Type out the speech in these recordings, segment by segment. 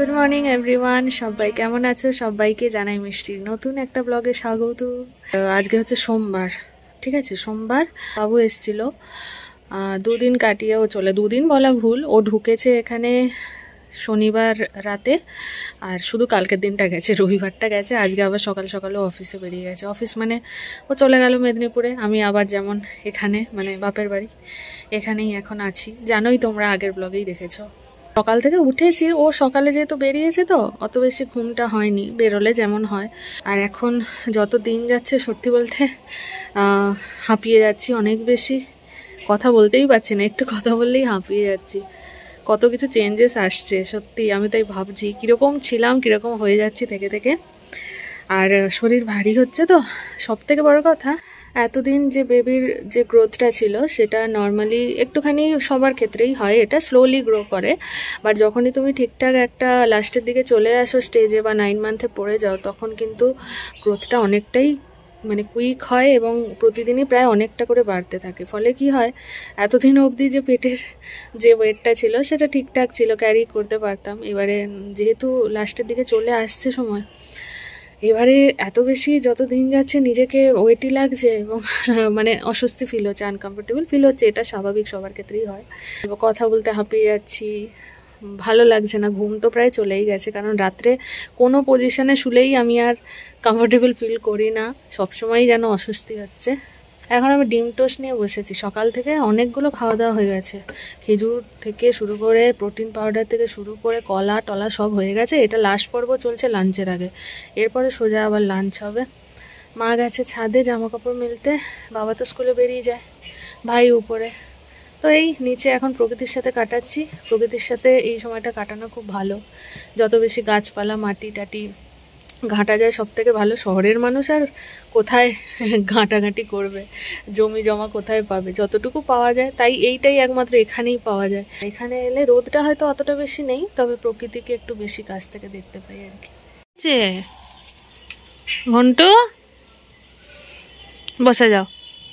Good morning everyone, সবাই কেমন আছো? সবাইকে জানাই মিষ্টির নতুন একটা ব্লগে স্বাগত। আজকে হচ্ছে সোমবার, ঠিক আছে? সোমবার বাবু এসেছিল, দুদিন কাটিয়ে ও চলে, দুদিন বলা ভুল, ও ঢুকেছে এখানে শনিবার রাতে, আর শুধু কালকের দিনটা গেছে, রবিবারটা গেছে। আজকে আবার সকাল সকালে অফিসে বেরিয়ে গেছে। অফিস মানে ও চলে গেল মেদিনীপুরে, আমি আবার যেমন এখানে মানে বাপের বাড়ি, এখানেই এখন আছি। জানোই তোমরা, আগের ব্লগেই দেখেছো। সকাল থেকে উঠেছি, ও সকালে যেহেতু বেরিয়েছে তো অত বেশি ঘুমটা হয়নি, বেরোলে যেমন হয়। আর এখন যত দিন যাচ্ছে সত্যি বলতে হাঁপিয়ে যাচ্ছি অনেক বেশি, কথা বলতেই পারছি না, একটু কথা বললেই হাঁপিয়ে যাচ্ছি। কত কিছু চেঞ্জেস আসছে সত্যি, আমি তাই ভাবছি কীরকম ছিলাম কীরকম হয়ে যাচ্ছি থেকে থেকে। আর শরীর ভারী হচ্ছে তো, সব থেকে বড় কথা, এতদিন যে বেবির যে গ্রোথটা ছিল সেটা নর্মালি একটুখানি সবার ক্ষেত্রেই হয়, এটা স্লোলি গ্রো করে। বাট যখনই তুমি ঠিকঠাক একটা লাস্টের দিকে চলে আসো স্টেজে বা 9 মান্থে পড়ে যাও, তখন কিন্তু গ্রোথটা অনেকটাই মানে কুইক হয় এবং প্রতিদিনই প্রায় অনেকটা করে বাড়তে থাকে। ফলে কি হয়, এতদিন অবধি যে পেটের যে ওয়েটটা ছিল সেটা ঠিকঠাক ছিল, ক্যারি করতে পারতাম। এবারে যেহেতু লাস্টের দিকে চলে আসছে সময়, এবারে এত বেশি যত দিন যাচ্ছে নিজেকে ওয়েটি লাগছে এবং মানে অস্বস্তি ফিল হচ্ছে, আনকমফোর্টেবল ফিল হচ্ছে। এটা স্বাভাবিক, সবার ক্ষেত্রেই হয়। কথা বলতে হাঁপিয়ে যাচ্ছি, ভালো লাগছে না, ঘুম তো প্রায় চলেই গেছে, কারণ রাত্রে কোনো পজিশনে শুলেই আমি আর কমফোর্টেবল ফিল করি না, সবসময়ই যেন অস্বস্তি হচ্ছে। এখন আমি ডিম টোস্ট নিয়ে বসেছি, সকাল থেকে অনেকগুলো খাওয়া দাওয়া হয়ে গেছে, খেজুর থেকে শুরু করে প্রোটিন পাউডার থেকে শুরু করে কলা টলা সব হয়ে গেছে। এটা লাস্ট পর্ব চলছে লাঞ্চের আগে, এরপরে সোজা আবার লাঞ্চ হবে। মা গেছে ছাদে জামা কাপড় মেলতে, বাবা তো স্কুলে বেরিয়ে যায়, ভাই উপরে। তো এই নিচে এখন প্রকৃতির সাথে কাটাচ্ছি। প্রকৃতির সাথে এই সময়টা কাটানো খুব ভালো, যত বেশি গাছপালা মাটি টাটি ঘাঁটা যায় সব থেকে ভালো। শহরের মানুষ আর কোথায় ঘাঁটাঘাঁটি করবে, জমি জমা কোথায় পাবে, যতটুকু পাওয়া যায় তাই এইটাই একমাত্র এখানেই পাওয়া যায়। এখানে এলে রোদটা হয়তো অতটা বেশি নেই, তবে প্রকৃতিকে একটু বেশি কাছ থেকে দেখতে পাই আর কি। যে ঘন্টু বসে যাও,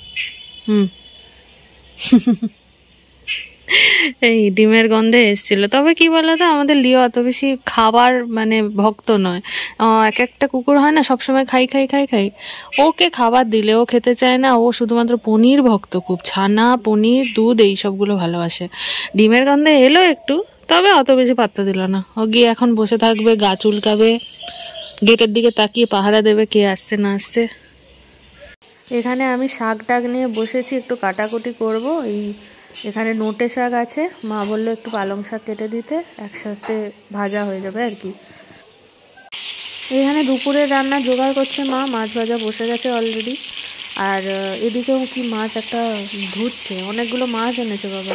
এই ডিমের গন্ধে এসেছিল। তবে কি বলতো, আমাদের লিও অত বেশি খাবার মানে ভক্ত নয়। এক একটা কুকুর হয় না সবসময় খাই খাই খাই খাই, ওকে খাবার দিলে ও খেতে চায় না। ও শুধুমাত্র পনির ভক্ত, খুব ছানা পনির দুধ এই সবগুলো ভালোবাসে। ডিমের গন্ধে এলো একটু, তবে অত বেশি পাত্তা দিল না। ও গিয়ে এখন বসে থাকবে, গা চুলকাবে, গেটের দিকে তাকিয়ে পাহারা দেবে কে আসছে না আসছে। এখানে আমি শাক টাক নিয়ে বসেছি, একটু কাটাকুটি করব। এখানে নোটে শাক আছে, মা বললো একটু পালং শাক কেটে দিতে, একসাথে ভাজা হয়ে যাবে আর কি। এখানে দুপুরের রান্না জোগাড় করছে মা, মাছ ভাজা বসে গেছে অলরেডি। আর এদিকেও কি মাছ একটা ধুচ্ছে, অনেকগুলো মাছ এনেছে বাবা।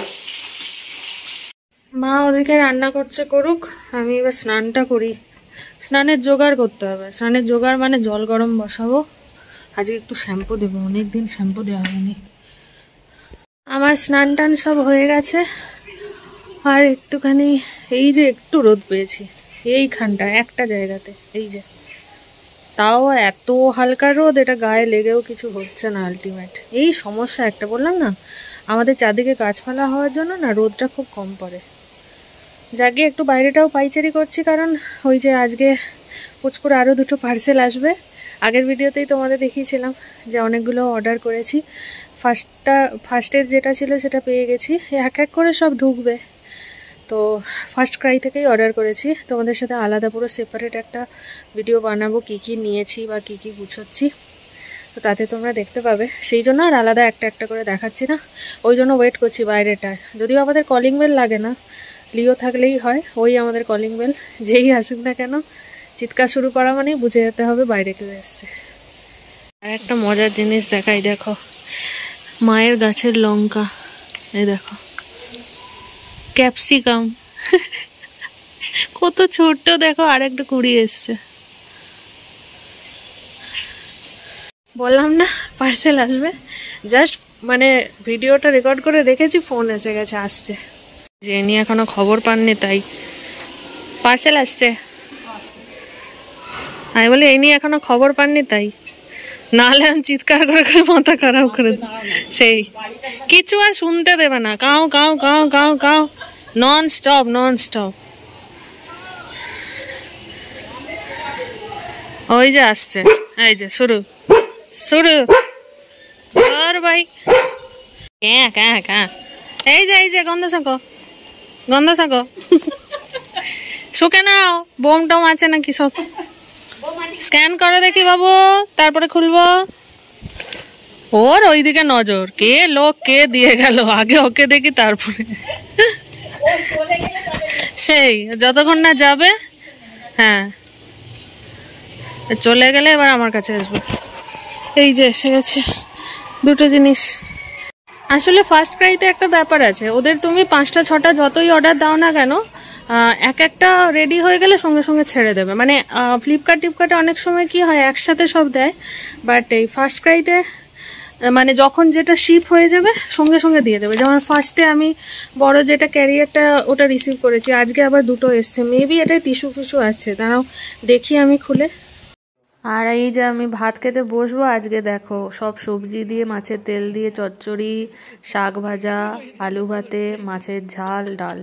মা ওদিকে রান্না করছে, করুক, আমি এবার স্নানটা করি। স্নানের জোগাড় করতে হবে, স্নানের জোগাড় মানে জল গরম বসাবো। আজকে একটু শ্যাম্পু দেবো, অনেকদিন শ্যাম্পু দেওয়া হয়নি। আমার স্নান টান সব হয়ে গেছে, আর একটুখানি এই যে একটু রোদ পেয়েছি এইখানটা একটা জায়গাতে, এই যে তাও এত হালকা রোদ, এটা গায়ে লেগেও কিছু হচ্ছে না। আলটিমেট এই সমস্যা একটা, বললাম না আমাদের চারদিকে গাছপালা হওয়ার জন্য না রোদটা খুব কম পড়ে। যাকে একটু বাইরেটাও পাইচারি করছি, কারণ ওই যে আজকে পুচকুর আরও 2টো পার্সেল আসবে। আগের ভিডিওতেই তোমাদের দেখিয়েছিলাম যে অনেকগুলো অর্ডার করেছি। ফার্স্টের যেটা ছিল সেটা পেয়ে গেছি, এক এক করে সব ঢুকবে। তো ফার্স্ট ক্রাই থেকেই অর্ডার করেছি, তোমাদের সাথে আলাদা পুরো সেপারেট একটা ভিডিও বানাবো কী কী নিয়েছি বা কী কী গুছোচ্ছি, তো তাতে তোমরা দেখতে পাবে। সেই জন্য আর আলাদা একটা একটা করে দেখাচ্ছি না, ওই জন্য ওয়েট করছি বাইরেটায়। যদিও আমাদের কলিং বেল লাগে না, লিও থাকলেই হয়, ওই আমাদের কলিং বেল, যেই আসুক না কেন চিৎকার শুরু করা মানেই বুঝে যেতে হবে বাইরে কেউ এসছে। আর একটা মজার জিনিস দেখাই, দেখো মায়ের গাছের লঙ্কা, এই দেখো ক্যাপসিকাম, কত ছোট্ট দেখো, আর একটা কুড়ি এসছে। বললাম না পার্সেল আসবে, জাস্ট মানে ভিডিওটা রেকর্ড করে রেখেছি, ফোন এসে গেছে, আসছে। যে নিয়ে এখনো খবর পাননি, তাই পার্সেল আসছে। আমি বলি এই নিয়ে এখনো খবর পাননি, তাই নাহলে আমি চিৎকার করে করে মাথা খারাপ করে, সেই কিছু আর শুনতে দেবে না, কাউ কাউ কাউ কাউ কাউ, নন স্টপ নন স্টপ। ওই যে আসছে, এই যে শুরু শুরু আর ভাই ক্যাঁ ক্যাঁ ক্যাঁ। এই যে গন্ধ শাঁকো, গন্ধ শাঁকো, শুকে নাও। বোম টোম আছে নাকি সব স্ক্যান করে দেখি বাবু, তারপরে খুলবো। ওর ওইদিকে নজর, কে লোক কে দিয়ে গেল, আগে ওকে দেখি তারপরে। সেই যতক্ষণ না যাবে, হ্যাঁ চলে গেলে এবার আমার কাছে আসবে। এই যে এসে গেছে দুটো জিনিস। আসলে ফার্স্ট ক্রাইতে একটা ব্যাপার আছে, ওদের তুমি 5টা 6টা যতই অর্ডার দাও না কেন, এক একটা রেডি হয়ে গেলে সঙ্গে সঙ্গে ছেড়ে দেবে। মানে ফ্লিপকার্টে অনেক সময় কি হয় একসাথে সব দেয়, বাট এই ফার্স্ট ক্রাইতে মানে যখন যেটা শিপ হয়ে যাবে সঙ্গে সঙ্গে দিয়ে দেবে। যেমন ফার্স্টে আমি বড় যেটা ক্যারিয়ারটা ওটা রিসিভ করেছি, আজকে আবার দুটো এসছে, মেবি এটা টিস্যু ফিস্যু আসছে, দাঁড়াও দেখি আমি খুলে। আর এই যে আমি ভাত খেতে বসবো, আজকে দেখো সব সবজি দিয়ে, মাছের তেল দিয়ে চচ্চড়ি, শাক ভাজা, আলু ভাতে, মাছের ঝাল, ডাল।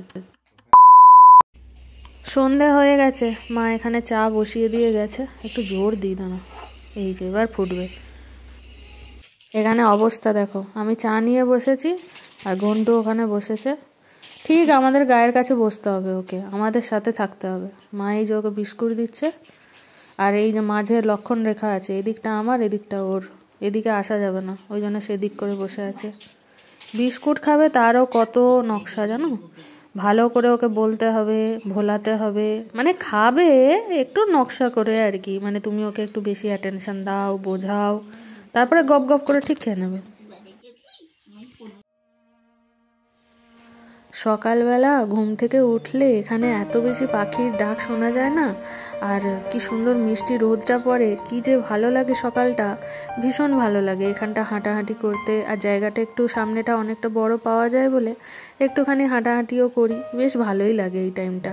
সন্ধে হয়ে গেছে, মা এখানে চা বসিয়ে দিয়ে গেছে, একটু জোর দিই দাঁড়া। এই যে এবার ফুটবে। এখানে অবস্থা দেখো, আমি চা নিয়ে বসেছি আর ঘন্টু ওখানে বসেছে। ঠিক আমাদের গায়ের কাছে বসতে হবে ওকে, আমাদের সাথে থাকতে হবে। মা এই যে ওকে বিস্কুট দিচ্ছে, আর এই যে মাঝে লক্ষণ রেখা আছে, এদিকটা আমার এদিকটা ওর, এদিকে আসা যাবে না, ওই জন্য সেদিক করে বসে আছে। বিস্কুট খাবে, তারও কত নকশা জানো, ভালো করে ওকে বলতে হবে, ভোলাতে হবে, মানে খাবে একটু নকশা করে আর কি, মানে তুমি ওকে একটু বেশি অ্যাটেনশন দাও, বোঝাও, তারপরে গপ গপ করে ঠিক খেয়ে নেবে। সকালবেলা ঘুম থেকে উঠলে এখানে এত বেশি পাখির ডাক শোনা যায় না, আর কি সুন্দর মিষ্টি রোদটা পড়ে, কি যে ভালো লাগে সকালটা, ভীষণ ভালো লাগে এখানটা হাঁটাহাঁটি করতে। আর জায়গাটা একটু সামনেটা অনেকটা বড় পাওয়া যায় বলে একটুখানি হাঁটাহাঁটিও করি, বেশ ভালোই লাগে এই টাইমটা।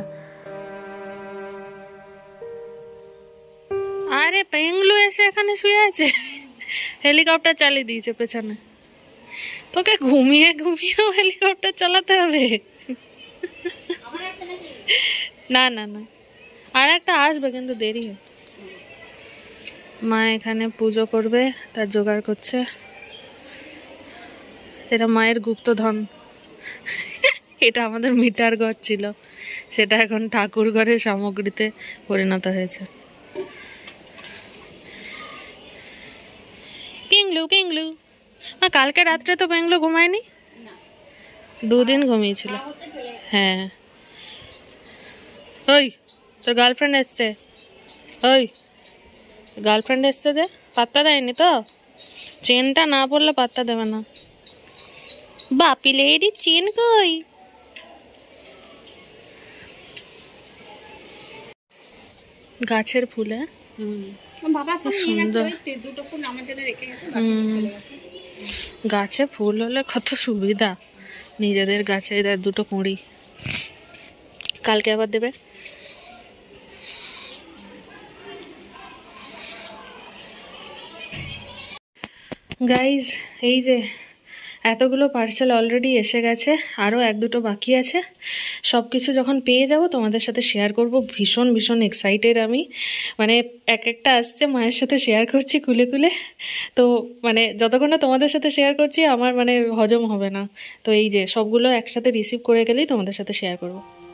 আরে পেঙ্গলু এসে এখানে শুয়ে আছে, হেলিকপ্টার চালিয়ে দিয়েছে পেছনে। তোকে ঘুমিয়ে ঘুমিয়েও হেলিকপ্টার চালাতে হবে? না না না, আর একটা আসবে কিন্তু দেরি হয়। মা এখানে পুজো করবে, তার জোগাড় করছে। এটা মায়ের গুপ্তধন। এটা আমাদের মিটার ঘর ছিল, সেটা এখন ঠাকুর ঘরের সামগ্রীতে পরিণত হয়েছে। পিংলু পিংলু, কালকে রাত্রে তো পিংলু ঘুমায়নি, 2 দিন ঘুমিয়েছিল। হ্যাঁ, ওই তোর গার্লফ্রেন্ড এসছে, ওই গার্লফ্রেন্ড এসছে যে পাত্তা দেয়নি তো, চেনটা না পড়লে পাত্তা দেবে না। বাপি লেডি চেন কই? গাছের ফুল, সুন্দর। গাছে ফুল হলে কত সুবিধা, নিজেদের গাছে দুটো কুঁড়ি, কালকে আবার দেবে। গাইজ এই যে এতগুলো পার্সেল অলরেডি এসে গেছে, আরও 1-2টো বাকি আছে। সব কিছু যখন পেয়ে যাব তোমাদের সাথে শেয়ার করব। ভীষণ ভীষণ এক্সাইটেড আমি, মানে এক একটা আসছে মায়ের সাথে শেয়ার করছি খুলে খুলে, তো মানে যতক্ষণ না তোমাদের সাথে শেয়ার করছি আমার মানে হজম হবে না। তো এই যে সবগুলো একসাথে রিসিভ করে গেলেই তোমাদের সাথে শেয়ার করব।